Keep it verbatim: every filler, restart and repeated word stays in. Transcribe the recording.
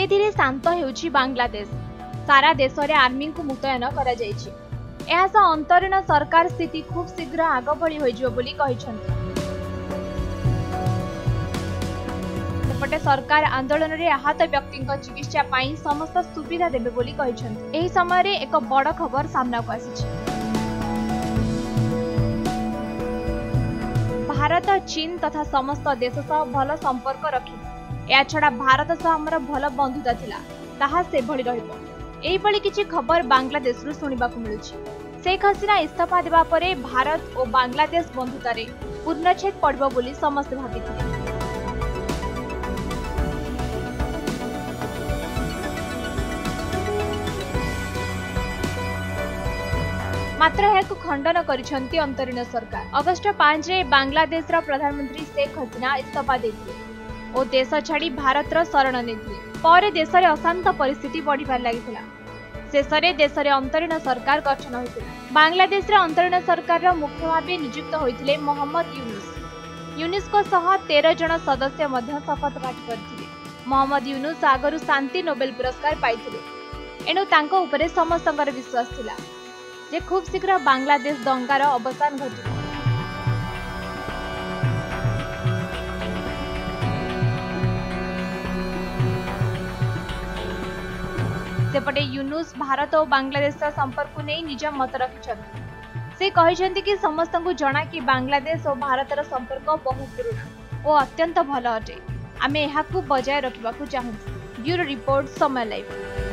धीरे शांत हेउछि बांग्लादेश। सारा देश में आर्मी को मुतयन करा जायछि। एहा सह अंतरीण सरकार स्थिति खूब शीघ्र आग भली होइजिबो बोली कहिसंति। सेपटे सरकार आंदोलन रे आहत व्यक्ति चिकित्सा पाई समस्त सुविधा देबे बोली कहिसंति। एही समय रे एक बड़ खबर सामना को आसिछि। भारत चीन तथा समस्त देश सह भल संपर्क रखी। या छड़ा भारत सह हमर भल बंधुता थिला, ताहा से भली रहिबो। एही भली किछि खबर बांग्लादेश रु सुनिबा को मिलुछि। शेख हसीना इस्तीफा देबा परे भारत और बांग्लादेश बंधुता रे पूर्णछेद पड़बो बोली समस्त भाबिथिले। मात्र यह खंडन करिसेंति अंतरीण सरकार। अगस्ट पांच रे बांग्लादेश रा प्रधानमंत्री शेख हसीना इस्तीफा देथिले और देश छाड़ी भारत रा शरण नेथिले। पर देश रे अशांत परिस्थिति बढ़िबार लागिथिला। शेष रे देश रे अंतरीण सरकार गठन होइथिला। बांग्लादेश रे अंतरीण सरकार रा मुख्य भाबे नियुक्त होइथिले मोहम्मद यूनुस। यूनुस को सह तेरह जन सदस्य मध्य शपथ पाठ करथिले। मोहम्मद यूनुस आगरु शांति नोबेल पुरस्कार पाइथिले। एणु तांको उपरे समस्तंकर विश्वास थिला जे खूब शीघ्र बांग्लादेश दंगार अवसान घटिब। सेपटे यूनुस भारत और बांग्लादेश संपर्क को नहीं निज मत रखिछन्ति। से कहिसन्ति कि समस्त को जना कि बांग्लादेश और भारतर संपर्क बहुत पुराना और अत्यंत भल अटे। आमे एहाकू बजाय रखिबाकू चाहूँ। ब्यूरो रिपोर्ट समय लाइव।